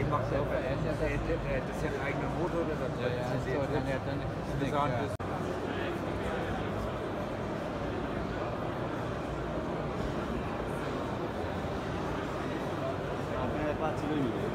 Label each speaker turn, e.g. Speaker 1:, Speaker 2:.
Speaker 1: macht ja, das ist ja ein eigener Motor oder was?
Speaker 2: Ja, ja, so, dann ist nichts, ja.
Speaker 3: Appena faccio venire.